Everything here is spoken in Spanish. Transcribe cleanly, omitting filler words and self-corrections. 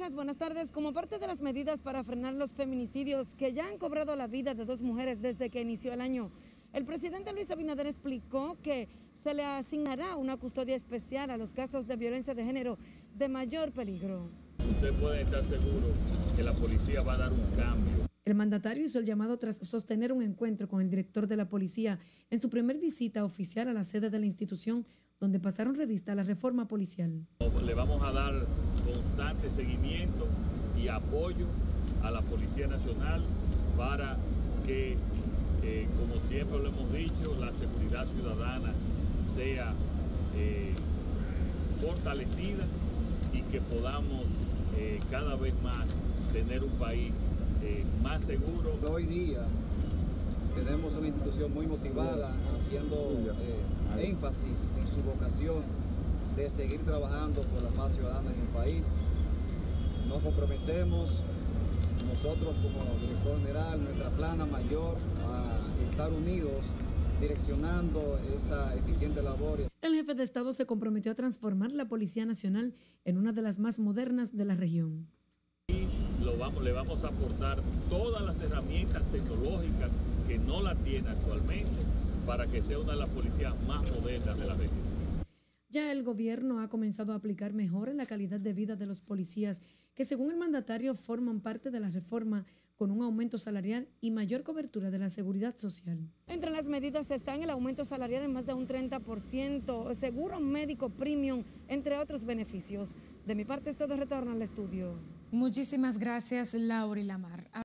Gracias, buenas tardes. Como parte de las medidas para frenar los feminicidios que ya han cobrado la vida de 2 mujeres desde que inició el año, el presidente Luis Abinader explicó que se le asignará una custodia especial a los casos de violencia de género de mayor peligro. Usted puede estar seguro que la policía va a dar un cambio. El mandatario hizo el llamado tras sostener un encuentro con el director de la policía en su primer visita oficial a la sede de la institución, donde pasaron revista a la reforma policial. Le vamos a dar constante seguimiento y apoyo a la Policía Nacional para que, como siempre lo hemos dicho, la seguridad ciudadana sea fortalecida y que podamos cada vez más tener un país más seguro. Hoy día tenemos una institución muy motivada, haciendo énfasis en su vocación de seguir trabajando por la paz ciudadana en el país. Nos comprometemos nosotros como director general, nuestra plana mayor, a estar unidos direccionando esa eficiente labor. El jefe de Estado se comprometió a transformar la Policía Nacional en una de las más modernas de la región. Le vamos a aportar todas las herramientas tecnológicas que no la tiene actualmente para que sea una de las policías más modernas de la región. Ya el gobierno ha comenzado a aplicar mejora en la calidad de vida de los policías, que según el mandatario forman parte de la reforma con un aumento salarial y mayor cobertura de la seguridad social. Entre las medidas están el aumento salarial en más de un 30%, seguro médico premium, entre otros beneficios. De mi parte es todo, retorno al estudio. Muchísimas gracias, Laura y Lamar.